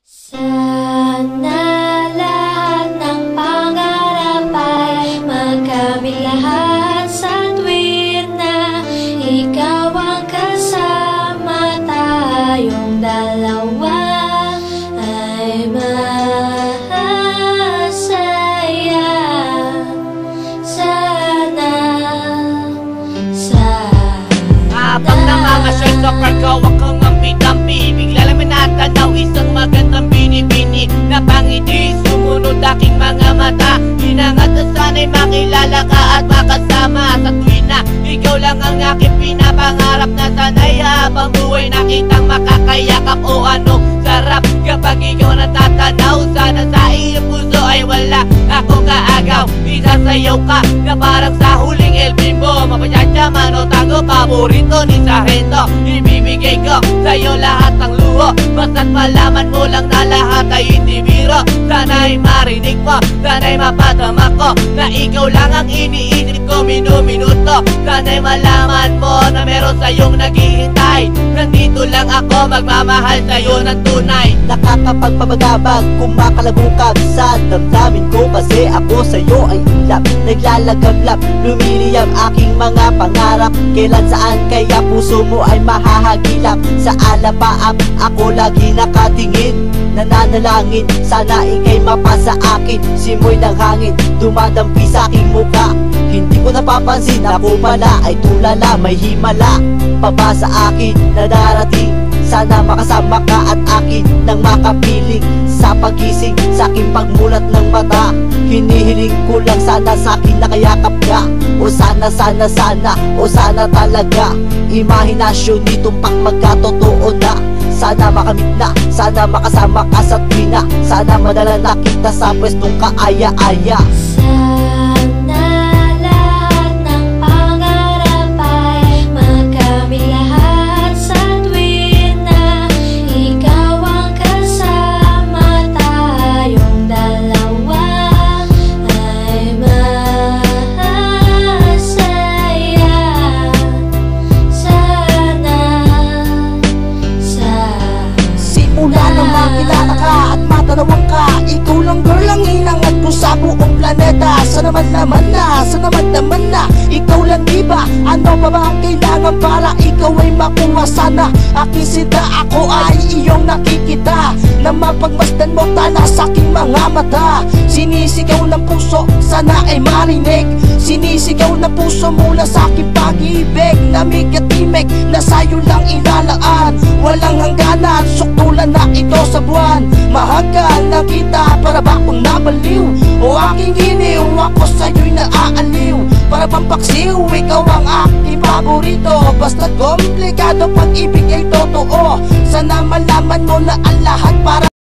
Sana lahat ng pangarap ay makamit lahat sa tuwin na ikaw ang kasama, tayong dalawa ay masaya. Sana habang nangangasyal sa pagkawak kang ampi-tampi, bigla lang may natanaw isang magandang bini-bini na pangiti, sumunod aking mga mata. Hinangat na sana'y makilala ka at makasama sa tuwin na ikaw lang ang aking pinapangarap, na sana'y habang buhay nakitang makakayakap. O ano sarap kapag ikaw natatanaw, sana sa iyong puso ay wala akong kaagaw. Isasayaw ka na parang sa huling El Bimbo, mapachachama o tango, paborito ni Sargento. Ibibigay ko sa'yo lahat ng luho, basta't malaman mo lang na lahat ay hindi biro. Sana'y marinig mo, sana'y mapatama ko na ikaw lang ang iniisip ko minu-minuto. Sana'y malaman mo na meron sa'yong naghihintay, nandito lang ako magmamahal sa'yo ng tunay. Nakakapagpabagabag, kumakalabukab sa damdamin ko, kasi ako sa'yo ay ulap, naglalagablap, lumiliyab aking mga pangarap. Kailan saan kaya puso mo ay mahahagilap? Sa alapaap ako lagi nakatingin, nananalangin sana ika'y mapasa akin. Simoy ng hangin dumadampi sa aking muka, hindi ko napapansin ako pala ay tulala, may himala pa ba sa akin na darating? Sana makasama ka at akin nang makapiling sa pagising, sa aking pagmulat ng mata. Hinihiling ko lang sana sa akin nakayakap ka, o sana o sana talaga. Imahinasyon nitong magkatotoo na, sana makamit na, sana makasama ka sa tuwina, sana madala na kita sa pwestong kaaya-aya. Sana lahat ng pangarap ay makamit lahat sa tuwin na ikaw ang kasama, tayong dalawa ay masaya. Simula nang makilala ka at matanawang ka, ikaw lang girl ang hinangat ko sa buong planeta. Sana naman na ikaw lang, diba? Ano pa ba ang kailangan para ikaw ay makuha? Sana aking sinta, ako ay iyong nakikita, na mapagmasdan mo tala sa aking mga mata. Sinisigaw ng puso, sana ay marinig, sinisigaw ng puso mula sa aking pag-ibig. Namig at timig na sa'yo lang ilalaan, walang hangganan, suktulan na ito sa buwan. Mahagkan na kita, para ba akong nabaliw? O aking giniw, ako sa'yo'y naaaliw. Para bang paksiw, ikaw ang aking paborito. Basta't komplikado, pag-ibig ay totoo. Sana malaman mo na ang lahat para